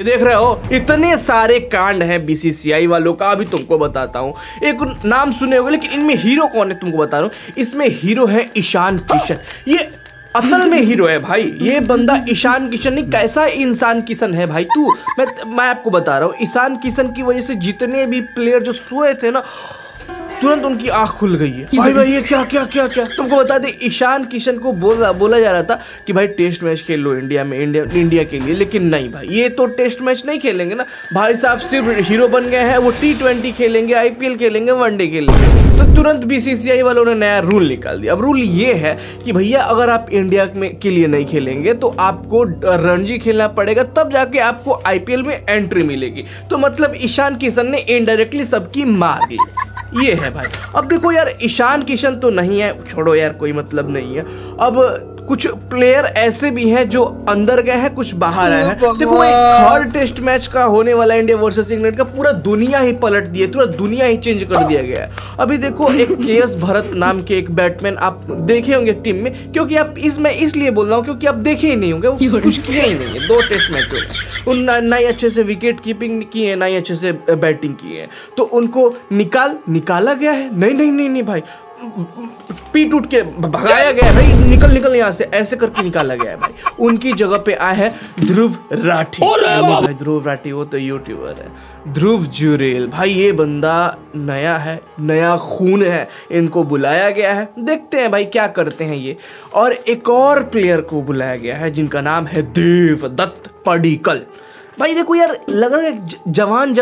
देख रहे हो इतने सारे कांड हैं बीसीसीआई वालों का, अभी तुमको बताता हूँ। एक नाम सुने होंगे लेकिन इनमें हीरो कौन है तुमको बता रहा हूँ। इसमें हीरो है ईशान किशन। ये असल में हीरो है भाई, ये बंदा ईशान किशन नहीं, कैसा इंसान किशन है भाई तू। मैं आपको बता रहा हूँ, ईशान किशन की वजह से जितने भी प्लेयर जो सोए थे ना, तुरंत उनकी आंख खुल गई है। भाई ये क्या क्या क्या क्या तुमको बता दे, ईशान किशन को बोला जा रहा था कि भाई टेस्ट मैच खेल लो इंडिया में, इंडिया के लिए, लेकिन नहीं भाई, ये तो टेस्ट मैच नहीं खेलेंगे ना भाई साहब, सिर्फ हीरो बन गए हैं। वो T20 खेलेंगे, IPL खेलेंगे, वनडे खेलेंगे। तो तुरंत बीसीसीआई वालों ने नया रूल निकाल दिया। अब रूल ये है कि भैया अगर आप इंडिया में के लिए नहीं खेलेंगे तो आपको रणजी खेलना पड़ेगा, तब जाके आपको IPL में एंट्री मिलेगी। तो मतलब ईशान किशन ने इनडायरेक्टली सबकी मार ली, ये है भाई। अब देखो यार, ईशान किशन तो नहीं है, छोड़ो यार, कोई मतलब नहीं है। अब कुछ प्लेयर ऐसे भी हैं जो अंदर गए हैं, कुछ बाहर आए हैं। देखो भाई, थर्ड टेस्ट मैच का होने वाला इंडिया वर्सेस इंग्लैंड का, पूरा दुनिया ही पलट दिया, पूरा दुनिया ही चेंज कर दिया गया है। अभी देखो, एक KS भरत नाम के एक बैट्समैन आप देखे होंगे टीम में, क्योंकि आप मैं इसलिए बोल रहा हूँ क्योंकि आप देखे ही नहीं होंगे, वो कुछ किया ही नहीं है 2 टेस्ट मैचों में। ना ही अच्छे से विकेट कीपिंग की है, ना ही अच्छे से बैटिंग की है, तो उनको निकाला गया है। नहीं भाई, पीट उठ के भगाया गया है भाई, निकल यहाँ से, ऐसे करके निकाला गया है भाई। उनकी जगह पे आए हैं ध्रुव राठी। भाई ध्रुव राठी वो तो यूट्यूबर है, ध्रुव जुरेल भाई, ये बंदा नया है, नया खून है, इनको बुलाया गया है, देखते हैं भाई क्या करते हैं ये। और एक और प्लेयर को बुलाया गया है जिनका नाम है देवदत्त पडिक्कल। भाई देखो यार, लग रहा है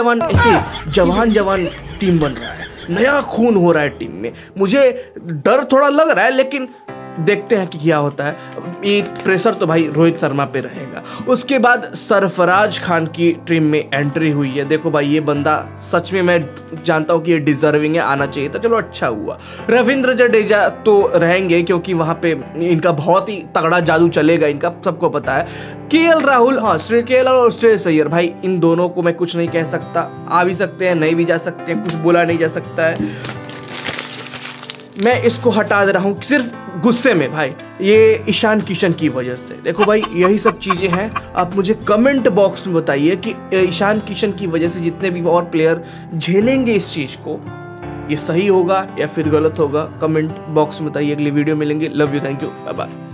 जवान टीम बन रहा है, नया खून हो रहा है टीम में। मुझे डर थोड़ा लग रहा है, लेकिन देखते हैं कि क्या होता है। ये प्रेशर तो भाई रोहित शर्मा पे रहेगा। उसके बाद सरफराज खान की टीम में एंट्री हुई है। देखो भाई, ये बंदा सच में, मैं जानता हूँ कि ये डिजर्विंग है, आना चाहिए था, चलो अच्छा हुआ। रविंद्र जडेजा तो रहेंगे क्योंकि वहां पे इनका बहुत ही तगड़ा जादू चलेगा, इनका सबको पता है। KL राहुल, हाँ श्रेय KL और श्रेयस अय्यर, भाई इन दोनों को मैं कुछ नहीं कह सकता, आ भी सकते हैं, नहीं भी जा सकते हैं, कुछ बोला नहीं जा सकता है। मैं इसको हटा दे रहा हूँ सिर्फ गुस्से में भाई, ये ईशान किशन की वजह से। देखो भाई, यही सब चीजें हैं। आप मुझे कमेंट बॉक्स में बताइए कि ईशान किशन की वजह से जितने भी और प्लेयर झेलेंगे इस चीज को, ये सही होगा या फिर गलत होगा। कमेंट बॉक्स में बताइए। अगली वीडियो मिलेंगे। Love you, thank you, bye bye.